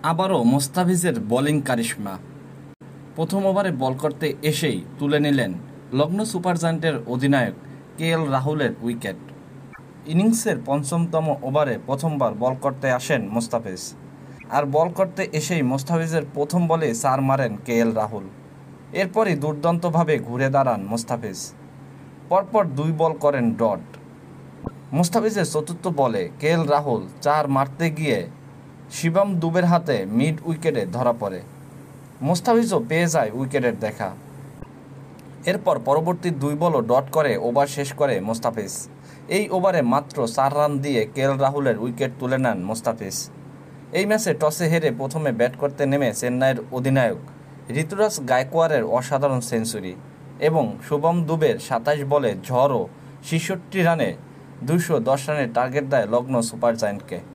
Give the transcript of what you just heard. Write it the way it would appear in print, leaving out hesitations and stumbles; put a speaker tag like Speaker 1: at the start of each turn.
Speaker 1: আবারও মোস্তাফিজের বোলিং কারিশমা। প্রথম ওভারে বল করতে এসেই তুলে নিলেন লখনৌ সুপার জায়ান্টের অধিনায়ক রাহুলের উইকেট। ইনিংসের পঞ্চমতম ওভারে প্রথমবার বল করতে আসেন মোস্তাফিজ, আর বল করতে এসেই মোস্তাফিজের প্রথম বলে 4 মারেন রাহুল। এরপরই দুর্দান্তভাবে ঘুরে দাঁড়ান মোস্তাফিজ, পরপর 2 বল করেন ডট। মোস্তাফিজের চতুর্থ বলে রাহুল 4 মারতে গিয়ে শিবম দুবের হাতে মিড উইকেটে ধরা পড়ে। মোস্তাফিজও পেয়ে যায় উইকেটের দেখা। এরপর পরবর্তী 2 বলও ডট করে ওভার শেষ করে মোস্তাফিজ। এই ওভারে মাত্র 4 রান দিয়ে রাহুলের উইকেট তুলে নেন মোস্তাফিজ। এই ম্যাচে টসে হেরে প্রথমে ব্যাট করতে নেমে চেন্নাইয়ের অধিনায়ক ঋতুরাজ গায়কোয়াড়ের অসাধারণ সেঞ্চুরি এবং শুভম দুবের 27 বলে ঝড় ও 66 রানে 210 রানের টার্গেট দেয় লখনৌ সুপার জায়ান্টকে।